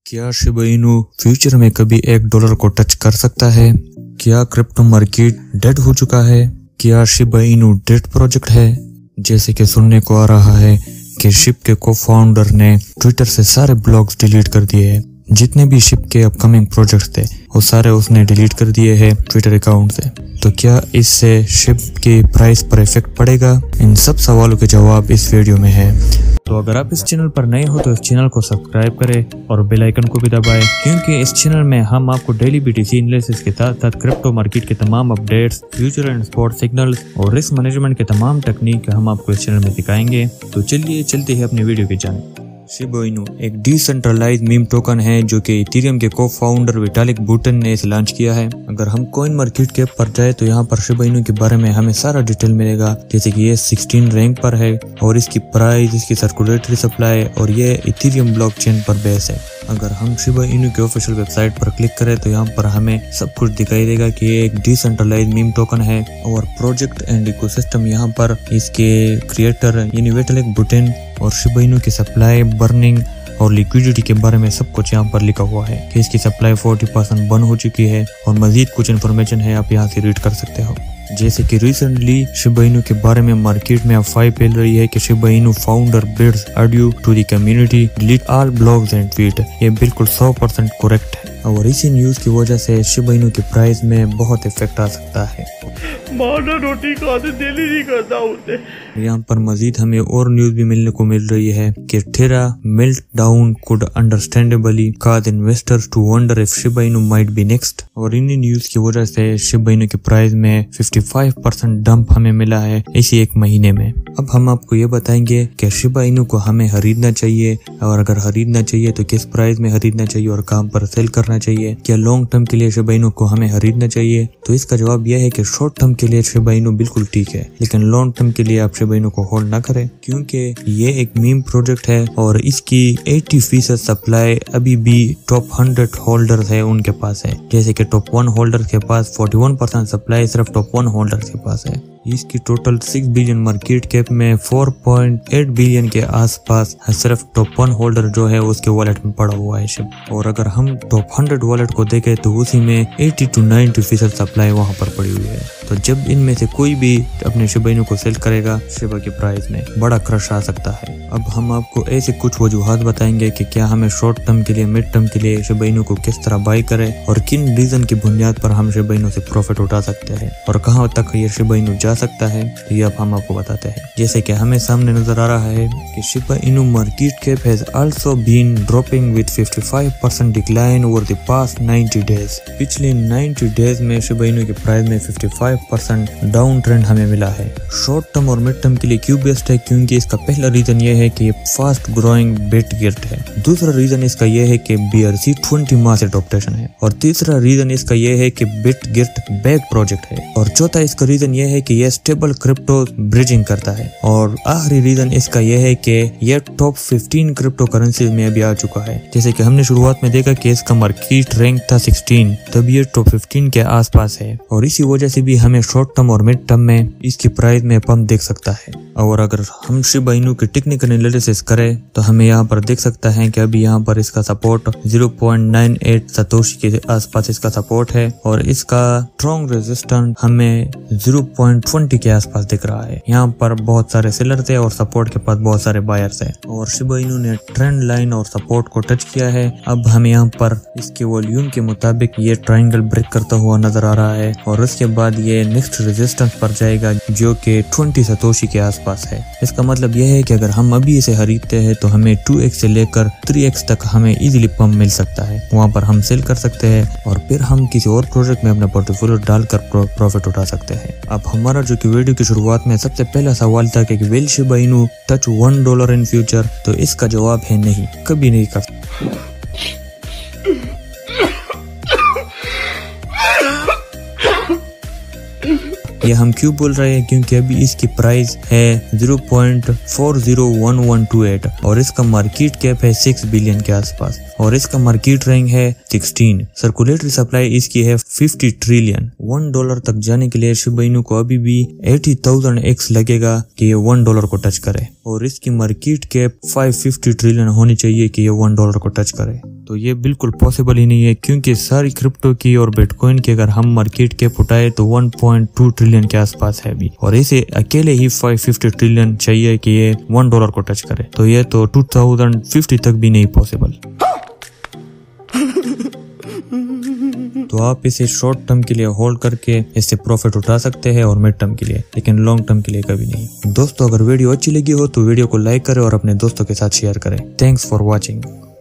क्या Shiba Inu future में कभी $1 को टच कर सकता है? क्या क्रिप्टो मार्केट डेड हो चुका है? क्या शिबा इनू डेड प्रोजेक्ट है? जैसे कि सुनने को आ रहा है कि शिप के को फाउंडर ने ट्विटर से सारे ब्लॉग्स डिलीट कर दिए हैं। जितने भी शिप के अपकमिंग प्रोजेक्ट्स थे वो सारे उसने डिलीट कर दिए हैं ट्विटर अकाउंट से। तो क्या इससे शिप की प्राइस पर इफेक्ट पड़ेगा? इन सब सवालों के जवाब इस वीडियो में है। तो अगर आप इस चैनल पर नए हो तो इस चैनल को सब्सक्राइब करें और बेल आइकन को भी दबाएं, क्योंकि इस चैनल में हम आपको डेली BTC एनालिसिस के साथ साथ क्रिप्टो मार्केट के तमाम updates, future and spot signals और रिस्क मैनेजमेंट के तमाम टेक्निक हम आपको इस चैनल में दिखाएंगे। तो चलिए चलते हैं अपने वीडियो की जानिब। शिबा इनू एक डिसेंट्रलाइज्ड मीम टोकन है जो कि इथेरियम के को फाउंडर विटालिक बुटेरिन ने इसे लॉन्च किया है। अगर हम कॉइन मार्केट कैप पर जाए तो यहाँ पर शिबा इनू के बारे में हमें सारा डिटेल मिलेगा, जैसे कि ये 16 रैंक पर है और इसकी प्राइस, इसकी सर्कुलेटरी सप्लाई और ये इथेरियम ब्लॉकचेन पर बेस है। अगर हम शिबा इनू के ऑफिशियल वेबसाइट पर क्लिक करें तो यहाँ पर हमें सब कुछ दिखाई देगा कि ये एक डिसेंट्रलाइज्ड मीम टोकन है और प्रोजेक्ट एंड इकोसिस्टम यहाँ पर इसके क्रिएटर यानी विटालिक बुटेरिन और शिबा इनू की सप्लाई, बर्निंग और लिक्विडिटी के बारे में सब कुछ यहाँ पर लिखा हुआ है कि इसकी सप्लाई 40% बंद हो चुकी है और मजीद कुछ इन्फॉर्मेशन है, आप यहाँ से रीड कर सकते हो। जैसे कि रिसेंटली शिबा इनू के बारे में मार्केट में अफवाह फैल रही है कि Shiba Inu founder bids adieu to the community delete all blogs and tweet. ये बिल्कुल 100% करेक्ट है और इसी न्यूज की वजह से शिबा इनू की प्राइस में बहुत इफेक्ट आ सकता है। रोटी खाते दिल ही नहीं करता होते। यहाँ पर मजीद हमें और न्यूज भी मिलने को मिल रही है कि Terra meltdown could understandably cause investors to wonder if Shiba Inu might be next. और इन्हीं न्यूज की वजह से शिबा इनू की प्राइस में 55% डंप हमें मिला है इसी एक महीने में। अब हम आपको ये बताएंगे कि शिबा इनू को हमें खरीदना चाहिए और अगर खरीदना चाहिए तो किस प्राइस में खरीदना चाहिए और कहां पर सेल करना चाहिए। क्या लॉन्ग टर्म के लिए शिबा इनू को हमें खरीदना चाहिए? तो इसका जवाब यह है कि शॉर्ट टर्म के लिए शिबा इनू बिल्कुल ठीक है, लेकिन लॉन्ग टर्म के लिए आप शिबा इनू को होल्ड ना करें, क्योंकि ये एक मीम प्रोजेक्ट है और इसकी 80% सप्लाई अभी भी टॉप 100 होल्डर्स है उनके पास है। जैसे कि टॉप 1 होल्डर के पास 41% सप्लाई सिर्फ टॉप 1 होल्डर के पास है। इसकी टोटल 6 बिलियन मार्केट कैप में 4.8 बिलियन के आसपास सिर्फ टॉप 1 होल्डर जो है उसके वॉलेट में पड़ा हुआ है शिब। और अगर हम टॉप 100 वॉलेट को देखें तो उसी में 80 to 90% सप्लाई वहां पर पड़ी हुई है। तो जब इनमें से कोई भी अपने शिबा इनू को सेल करेगा, शिबा की प्राइस में बड़ा क्रश आ सकता है। अब हम आपको ऐसे कुछ वजूहात बताएंगे कि क्या हमें शॉर्ट टर्म के लिए, मिड टर्म के लिए शिबा इनू को किस तरह बाई करें और किन रीजन की बुनियाद पर हम शिबा इनू से प्रॉफिट उठा सकते हैं और कहां तक ये शिबा इनू जा सकता है, ये अब हम आपको बताते हैं। जैसे कि हमें सामने नजर आ रहा है कि Shiba Inu market cap has also been dropping with 55% decline over the past 90 days. पिछले 90 डेज में शिबा इनू की प्राइस में 55% डाउन ट्रेंड हमें मिला है। शॉर्ट टर्म और मिड टर्म के लिए क्यों बेस्ट है? क्योंकि इसका पहला रीजन ये है कि ये फास्ट ग्रोइंग बिट गिफ्ट है। दूसरा रीजन इसका ये है कि BRC20 मास एडॉप्टेशन है और तीसरा रीजन इसका ये है कि बिट गिफ्ट बैक प्रोजेक्ट है और चौथा इसका रीजन ये है कि ये स्टेबल क्रिप्टो ब्रिजिंग करता है और आखिरी रीजन इसका यह है कि यह टॉप 15 क्रिप्टो करेंसी में अभी आ चुका है। जैसे कि हमने शुरुआत में देखा कि इसका मार्केट रैंक था 16, तब ये टॉप 15 के आसपास है और इसी वजह से भी हमें शॉर्ट टर्म और मिड टर्म में इसकी प्राइस में पंप देख सकता है। और अगर हम शिबा इनू की टेक्निकल एनालिसिस करें तो हमें यहाँ पर देख सकता है कि अभी यहाँ पर इसका सपोर्ट 0.98 सतोशी के आसपास इसका सपोर्ट है और इसका स्ट्रॉन्ग रेजिस्टेंस हमें 0.20 के आसपास दिख रहा है। यहाँ पर बहुत सारे सेलर थे और सपोर्ट के पास बहुत सारे बायर्स है और शिबा इनू ने ट्रेंड लाइन और सपोर्ट को टच किया है। अब हमें यहाँ पर इसके वॉल्यूम के मुताबिक ये ट्रायंगल ब्रेक करता हुआ नजर आ रहा है और उसके बाद ये नेक्स्ट रेजिस्टेंस पर जाएगा जो कि 20 सतोशी के आसपास है। इसका मतलब यह है कि अगर हम अभी इसे खरीदते हैं तो हमें 2x से लेकर 3x तक हमें इजीली पंप मिल सकता है। वहां पर हम सेल कर सकते हैं और फिर हम किसी और प्रोजेक्ट में अपना पोर्टफोलियो डालकर प्रॉफिट उठा सकते हैं। अब हमारा जो कि वीडियो की शुरुआत में सबसे पहला सवाल था कि will Shiba Inu touch $1 in future, तो इसका जवाब है नहीं, कभी नहीं कर सकता। ये हम क्यों बोल रहे हैं? क्योंकि अभी इसकी प्राइस है 0.401128 और इसका मार्केट कैप है 6 बिलियन के आसपास और इसका मार्केट रैंक है 16। सर्कुलेटरी सप्लाई इसकी है 50 ट्रिलियन। $1 तक जाने के लिए शिबा इनू को अभी भी 80,000x लगेगा कि ये $1 को टच करे और इसकी मार्केट कैप 550 ट्रिलियन होनी चाहिए कि ये $1 को टच करे। तो ये बिल्कुल पॉसिबल ही नहीं है, क्योंकि सारी क्रिप्टो की और बिटकॉइन की अगर हम मार्केट कैप उठाए तो 1.2 ट्रिलियन के आसपास है अभी, और इसे अकेले ही 550 ट्रिलियन चाहिए कि ये $1 को टच करे। तो ये तो 2050 तक भी नहीं पॉसिबल। तो आप इसे शॉर्ट टर्म के लिए होल्ड करके इससे प्रॉफिट उठा सकते हैं और मिड टर्म के लिए, लेकिन लॉन्ग टर्म के लिए कभी नहीं। दोस्तों, अगर वीडियो अच्छी लगी हो तो वीडियो को लाइक करें और अपने दोस्तों के साथ शेयर करें। Thanks for watching.